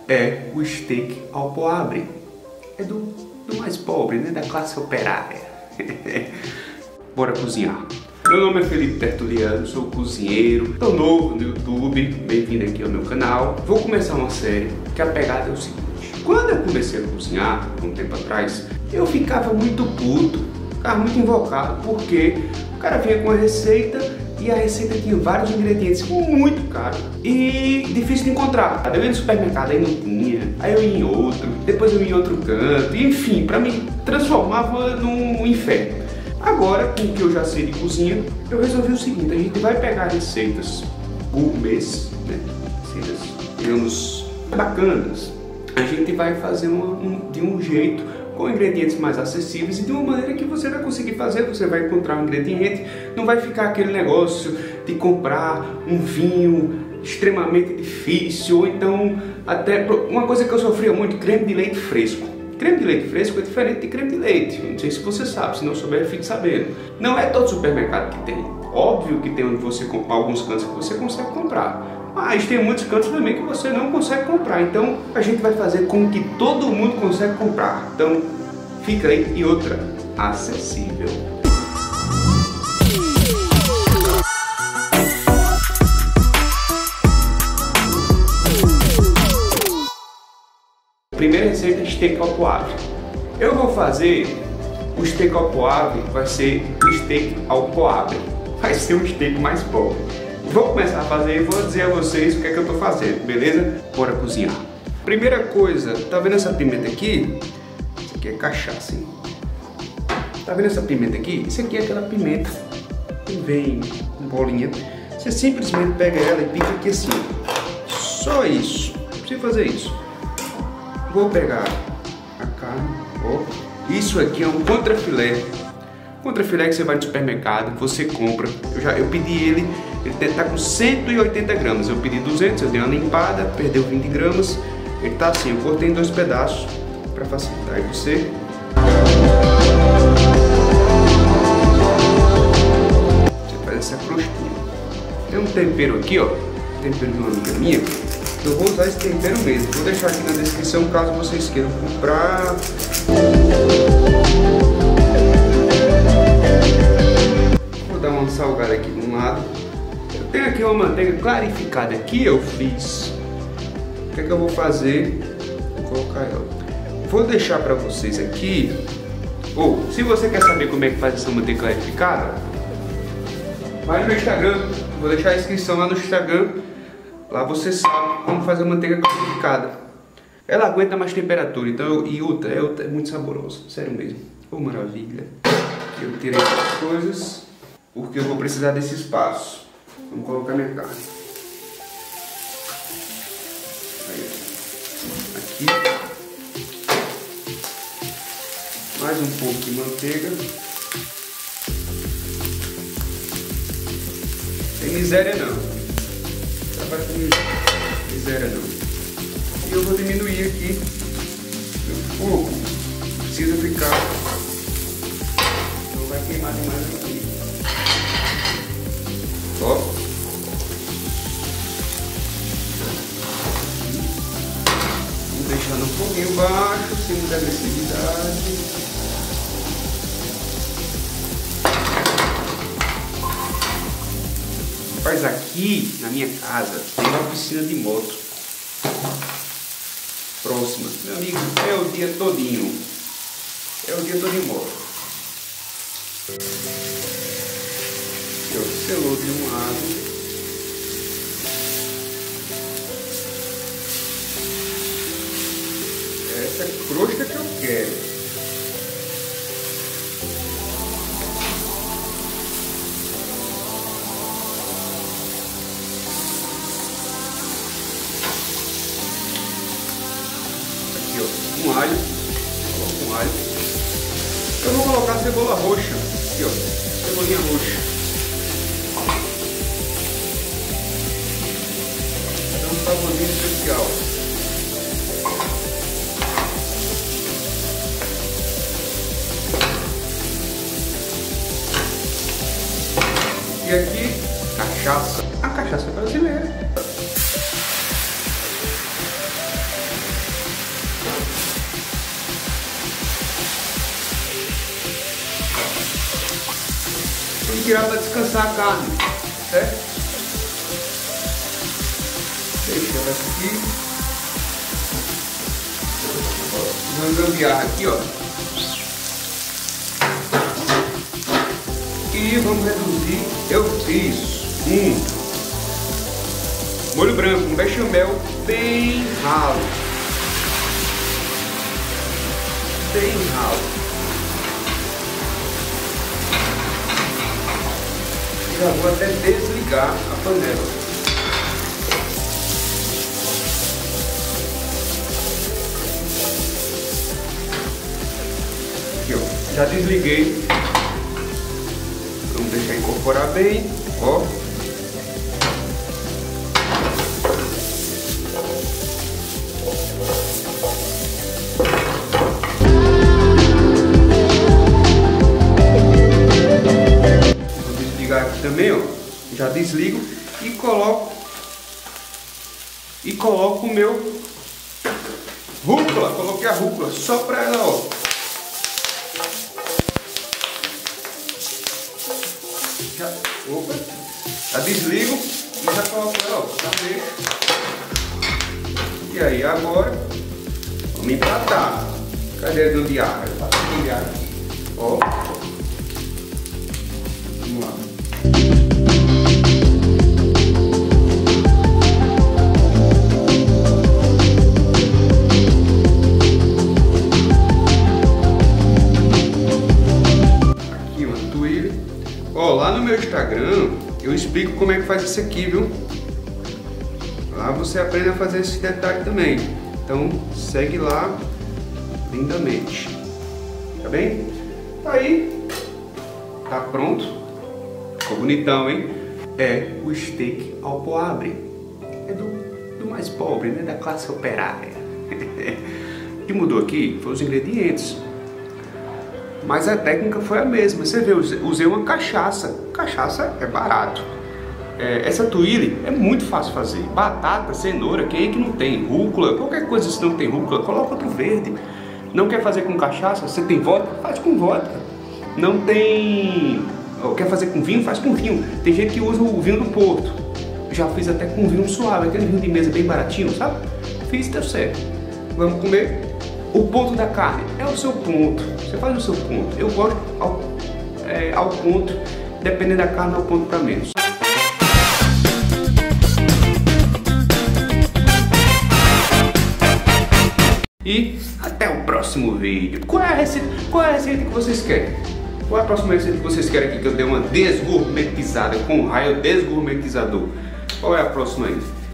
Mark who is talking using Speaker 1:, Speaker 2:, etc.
Speaker 1: é o steak ao poavre. É do mais pobre, né? Da classe operária. Bora cozinhar. Meu nome é Felipe Tertuliano, sou cozinheiro, tô novo no YouTube, bem-vindo aqui ao meu canal. Vou começar uma série que a pegada é o seguinte. Quando eu comecei a cozinhar, um tempo atrás, eu ficava muito puto, ficava muito invocado, porque o cara vinha com a receita e a receita tinha vários ingredientes muito caros e difícil de encontrar. Eu ia no supermercado, aí não tinha, aí eu ia em outro, depois eu ia em outro canto, enfim, pra mim transformava num inferno. Agora, com o que eu já sei de cozinha, eu resolvi o seguinte: a gente vai pegar receitas gourmets, né? Receitas, digamos, bacanas. A gente vai fazer de um jeito, com ingredientes mais acessíveis e de uma maneira que você vai conseguir fazer. Você vai encontrar um ingrediente, não vai ficar aquele negócio de comprar um vinho extremamente difícil, ou então até uma coisa que eu sofria muito: creme de leite fresco. Creme de leite fresco é diferente de creme de leite. Não sei se você sabe, se não souber, fique sabendo. Não é todo supermercado que tem. Óbvio que tem onde você alguns cantos que você consegue comprar, mas tem muitos cantos também que você não consegue comprar. Então a gente vai fazer com que todo mundo consegue comprar. Então fica aí. E outra, acessível. Primeira receita é steak ao poavre. Eu vou fazer o steak ao poavre, vai ser o steak ao poavre. Vai ser um steak mais pobre. Vou começar a fazer e vou dizer a vocês o que é que eu tô fazendo, beleza? Bora cozinhar. Primeira coisa, tá vendo essa pimenta aqui? Isso aqui é cachaça, hein? Tá vendo essa pimenta aqui? Isso aqui é aquela pimenta que vem em bolinha. Você simplesmente pega ela e pica aqui assim. Só isso. Não precisa fazer isso. Vou pegar a carne, ó. Isso aqui é um contrafilé. Contrafilé que você vai no supermercado, que você compra. Eu pedi ele deve estar com 180 gramas. Eu pedi 200, eu dei uma limpada, perdeu 20 gramas. Ele tá assim, eu cortei em 2 pedaços para facilitar. Aí você faz essa crostinha. Tem um tempero aqui, ó. Tempero de uma amiga minha. Eu vou usar esse tempero mesmo. Vou deixar aqui na descrição caso vocês queiram comprar. Vou dar uma salgada aqui de um lado. Eu tenho aqui uma manteiga clarificada aqui, eu fiz. O que é que eu vou fazer? Vou colocar ela. Vou deixar para vocês aqui. Ou, se você quer saber como é que faz essa manteiga clarificada, vai no meu Instagram. Vou deixar a inscrição lá no Instagram. Lá você sabe como fazer a manteiga clarificada. Ela aguenta mais temperatura, então, e outra, é muito saborosa, sério mesmo. Oh, maravilha. Eu tirei as coisas, porque eu vou precisar desse espaço. Vamos colocar minha carne. Aí, aqui. Mais um pouco de manteiga. Tem miséria não. Para miséria não. E eu vou diminuir aqui o fogo. Precisa ficar. Não vai queimar demais aqui. Ó. Vamos deixar no foguinho baixo, sem muita agressividade. Mas aqui na minha casa tem uma oficina de moto próxima. Meu amigo, é o dia todinho. É o dia todo em moto. Eu selou de um lado. Essa é a crosta que eu quero. Um alho, coloco um alho. Eu vou colocar cebola roxa, aqui ó, cebolinha roxa. Dá um saborzinho especial. E aqui, cachaça. A cachaça brasileira. tirar para descansar a carne, certo? Deixa ela aqui. Vamos gambiarra aqui, ó. E vamos reduzir. Eu fiz molho branco, um bechamel bem ralo. Bem ralo. Já vou até desligar a panela. Aqui, ó. Já desliguei. Vamos deixar incorporar bem, ó. Vou desligar aqui também, ó. Já desligo e coloco o meu rúcula. Coloquei a rúcula só para ela, ó. Já desligo e já coloco ela, ó, também. E aí agora vamos empatar. Cadê a gambiarra? Eu faço a gambiarra aqui, ó. Vamos lá. Aqui uma tuile. Ó, lá no meu Instagram eu explico como é que faz isso aqui, viu? Lá você aprende a fazer esse detalhe também. Então segue lá lindamente. Tá bem? Tá aí. Tá pronto. Ficou bonitão, hein? É o steak ao poabre. É do mais pobre, né? Da classe operária. O que mudou aqui foi os ingredientes. Mas a técnica foi a mesma. Você vê, eu usei uma cachaça. Cachaça é barato. Essa tuile é muito fácil fazer. Batata, cenoura, quem é que não tem? Rúcula, qualquer coisa se não tem rúcula, coloca outro verde. Não quer fazer com cachaça? Você tem vodka? Faz com vodka. Não tem... Quer fazer com vinho? Faz com vinho. Tem gente que usa o vinho do Porto. Já fiz até com vinho suave, aquele vinho de mesa bem baratinho, sabe? Fiz e deu certo. Vamos comer. O ponto da carne é o seu ponto. Você faz o seu ponto. Eu gosto ao ponto, dependendo da carne, ao ponto para menos. E até o próximo vídeo. Qual é a receita que vocês querem? Qual é a próxima receita que vocês querem aqui que eu dê uma desgourmetizada com um raio desgourmetizador? Qual é a próxima aí?